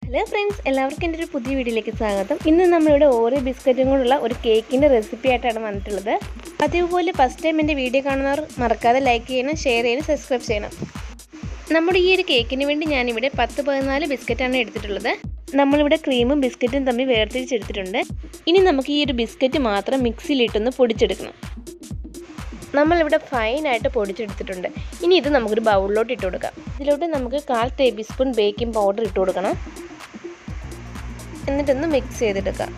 Hello friends, എല്ലാവർക്കും എൻ്റെ ഒരു പുതിയ വീഡിയോയിലേക്ക് സ്വാഗതം. ഇന്ന് നമ്മളിവിടെ ഓറിയോ ബിസ്ക്കറ്റും കൊണ്ടുള്ള ഒരു കേക്കിൻ്റെ റെസിപ്പി ആയിട്ടാണ് വന്നിട്ടുള്ളത്. അതേപോലെ ഫസ്റ്റ് ടൈം എൻ്റെ വീഡിയോ കാണുന്നവർ മറക്കാതെ ലൈക്ക് ചെയ്യണം, ഷെയർ ചെയ്യണം, സബ്സ്ക്രൈബ് ചെയ്യണം. നമ്മുടെ ഈ ഒരു കേക്കിന് വേണ്ടി ഞാനിവിടെ 10-14 ബിസ്ക്കറ്റാണ് എടുത്തിട്ടുള്ളത്. നമ്മളിവിടെ ക്രീമും ബിസ്ക്കറ്റും തമ്മിൽ വേർതിരിച്ചെടുത്തിട്ടുണ്ട്. ഇനി നമുക്ക് ഈ ഒരു ബിസ്ക്കറ്റ് മാത്രം മിക്സിയിലിട്ടൊന്ന് പൊടിച്ചെടുക്കണം. നമ്മളിവിടെ ഫൈനായിട്ട് പൊടിച്ചെടുത്തിട്ടുണ്ട്. ഇനി ഇത് നമുക്കൊരു ബൗളിലോട്ട് ഇട്ട് കൊടുക്കാം. ഇതിലോട്ട് നമുക്ക് 1/4 ടേബിൾ സ്പൂൺ ബേക്കിംഗ് പൗഡർ ഇട്ട് കൊടുക്കണം. എന്നിട്ടൊന്ന് മിക്സ് ചെയ്തെടുക്കാം.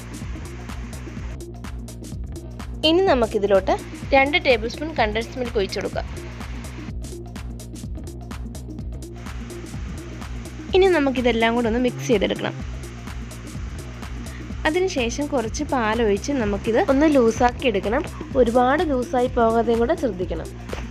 ഇനി നമുക്കിതിലോട്ട് 2 ടേബിൾ സ്പൂൺ കണ്ടൻസ്ഡ് മിൽക്ക് ഒഴിച്ചു കൊടുക്കാം. ഇനി നമുക്കിതെല്ലാം കൂടെ ഒന്ന് മിക്സ് ചെയ്തെടുക്കണം. അതിനുശേഷം കുറച്ച് പാലൊഴിച്ച് നമുക്കിത് ഒന്ന് ലൂസാക്കി എടുക്കണം. ഒരുപാട് ലൂസായി പോകാതെയും കൂടെ ശ്രദ്ധിക്കണം.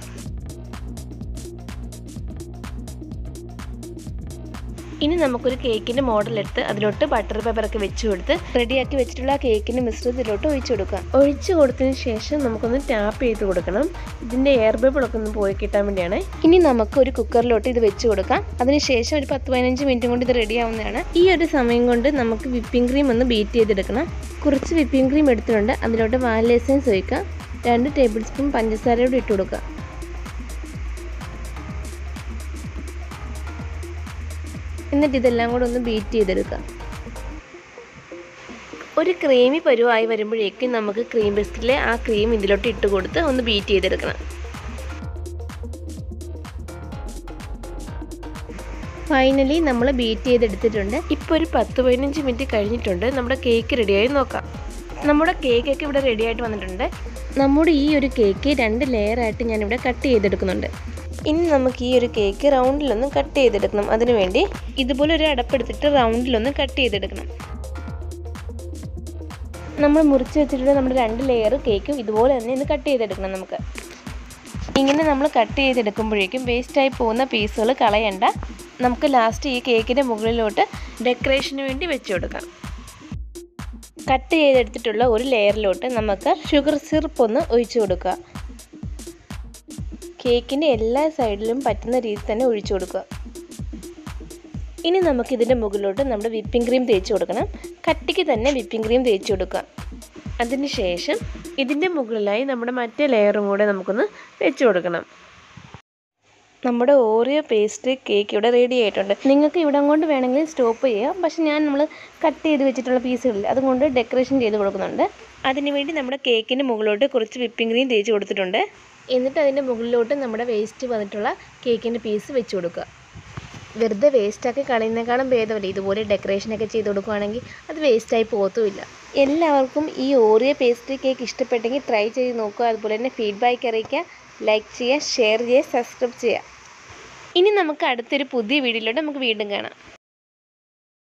ഇനി നമുക്കൊരു കേക്കിൻ്റെ മോഡൽ എടുത്ത് അതിലോട്ട് ബട്ടർ പേപ്പറൊക്കെ വെച്ച് കൊടുത്ത് റെഡിയാക്കി വെച്ചിട്ടുള്ള ആ കേക്കിൻ്റെ മിശ്രിതത്തിലോട്ട് ഒഴിച്ചു കൊടുക്കാം. ഒഴിച്ചു കൊടുത്തതിന് ശേഷം നമുക്കൊന്ന് ടാപ്പ് ചെയ്ത് കൊടുക്കണം. ഇതിൻ്റെ എയർ ബബിളൊക്കെ ഒന്ന് പോയി കിട്ടാൻ വേണ്ടിയാണ്. ഇനി നമുക്ക് ഒരു കുക്കറിലോട്ട് ഇത് വെച്ച് കൊടുക്കാം. അതിനുശേഷം ഒരു 10-15 മിനിറ്റ് കൊണ്ട് ഇത് റെഡി ആവുന്നതാണ്. ഈ ഒരു സമയം കൊണ്ട് നമുക്ക് വിപ്പിംഗ് ക്രീം ഒന്ന് ബീറ്റ് ചെയ്തെടുക്കണം. കുറച്ച് വിപ്പിംഗ് ക്രീം എടുത്തിട്ടുണ്ട്. അതിലോട്ട് വാനില എസൻസ് ഒഴിക്കാം. 2 ടേബിൾ സ്പൂൺ പഞ്ചസാരയോട് ഇട്ട് കൊടുക്കുക. എന്നിട്ട് ഇതെല്ലാം കൂടെ ഒന്ന് ബീറ്റ് ചെയ്തെടുക്കാം. ഒരു ക്രീമി പരുവായി വരുമ്പോഴേക്കും നമുക്ക് ക്രീം ബിസ്ക്കറ്റിലെ ആ ക്രീം ഇതിലോട്ട് ഇട്ട് കൊടുത്ത് ഒന്ന് ബീറ്റ് ചെയ്തെടുക്കണം. ഫൈനലി നമ്മൾ ബീറ്റ് ചെയ്തെടുത്തിട്ടുണ്ട്. ഇപ്പോൾ ഒരു 10-15 മിനിറ്റ് കഴിഞ്ഞിട്ടുണ്ട്. നമ്മുടെ കേക്ക് റെഡിയായി നോക്കാം. നമ്മുടെ കേക്കൊക്കെ ഇവിടെ റെഡിയായിട്ട് വന്നിട്ടുണ്ട്. നമ്മുടെ ഈ ഒരു കേക്ക് 2 ലെയറായിട്ട് ഞാനിവിടെ കട്ട് ചെയ്തെടുക്കുന്നുണ്ട്. ഇനി നമുക്ക് ഈ ഒരു കേക്ക് റൗണ്ടിലൊന്ന് കട്ട് ചെയ്തെടുക്കണം. അതിനുവേണ്ടി ഇതുപോലെ ഒരു അടപ്പെടുത്തിട്ട് റൗണ്ടിലൊന്ന് കട്ട് ചെയ്തെടുക്കണം. നമ്മൾ മുറിച്ച് വെച്ചിട്ടുള്ള നമ്മുടെ 2 ലെയർ കേക്കും ഇതുപോലെ തന്നെ ഒന്ന് കട്ട് ചെയ്തെടുക്കണം. നമുക്ക് ഇങ്ങനെ നമ്മൾ കട്ട് ചെയ്തെടുക്കുമ്പോഴേക്കും വേസ്റ്റായി പോകുന്ന പീസുകൾ കളയണ്ട. നമുക്ക് ലാസ്റ്റ് ഈ കേക്കിൻ്റെ മുകളിലോട്ട് ഡെക്കറേഷന് വേണ്ടി വെച്ച് കൊടുക്കാം. കട്ട് ചെയ്തെടുത്തിട്ടുള്ള ഒരു ലെയറിലോട്ട് നമുക്ക് ഷുഗർ സിറപ്പ് ഒന്ന് ഒഴിച്ചു കൊടുക്കുക. കേക്കിൻ്റെ എല്ലാ സൈഡിലും പറ്റുന്ന രീതിയിൽ തന്നെ ഒഴിച്ചു കൊടുക്കുക. ഇനി നമുക്കിതിൻ്റെ മുകളിലോട്ട് നമ്മുടെ വിപ്പിംഗ് ക്രീം തേച്ച് കൊടുക്കണം. കട്ടിക്ക് തന്നെ വിപ്പിംഗ് ക്രീം തേച്ച് കൊടുക്കുക. അതിനുശേഷം ഇതിൻ്റെ മുകളിലായി നമ്മുടെ മറ്റേ ലെയറും കൂടെ നമുക്കൊന്ന് വെച്ച് കൊടുക്കണം. നമ്മുടെ ഓറിയോ പേസ്ട്രി കേക്ക് ഇവിടെ റെഡി ആയിട്ടുണ്ട്. നിങ്ങൾക്ക് ഇവിടെ കൊണ്ട് വേണമെങ്കിൽ സ്റ്റോപ്പ് ചെയ്യാം. പക്ഷെ നമ്മൾ കട്ട് ചെയ്ത് വെച്ചിട്ടുള്ള പീസുകളിൽ അതുകൊണ്ട് ഡെക്കറേഷൻ ചെയ്ത് കൊടുക്കുന്നുണ്ട്. അതിനുവേണ്ടി നമ്മുടെ കേക്കിൻ്റെ മുകളിലോട്ട് കുറച്ച് വിപ്പിംഗ് ക്രീം തേച്ച് കൊടുത്തിട്ടുണ്ട്. എന്നിട്ട് അതിൻ്റെ മുകളിലോട്ട് നമ്മുടെ വേസ്റ്റ് വന്നിട്ടുള്ള കേക്കിൻ്റെ പീസ് വെച്ച് കൊടുക്കുക. വെറുതെ വേസ്റ്റാക്കി കളയുന്നേക്കാളും ഭേദമല്ലേ ഇതുപോലെ ഡെക്കറേഷനൊക്കെ ചെയ്ത് കൊടുക്കുകയാണെങ്കിൽ അത് വേസ്റ്റായി പോകത്തുമില്ല. എല്ലാവർക്കും ഈ ഓറിയോ പേസ്ട്രി കേക്ക് ഇഷ്ടപ്പെട്ടെങ്കിൽ ട്രൈ ചെയ്ത് നോക്കുക. അതുപോലെ തന്നെ ഫീഡ്ബാക്ക് അറിയിക്കുക, ലൈക്ക് ചെയ്യുക, ഷെയർ ചെയ്യുക, സബ്സ്ക്രൈബ് ചെയ്യുക. ഇനി നമുക്ക് അടുത്തൊരു പുതിയ വീഡിയോയിലൂടെ നമുക്ക് വീണ്ടും കാണാം.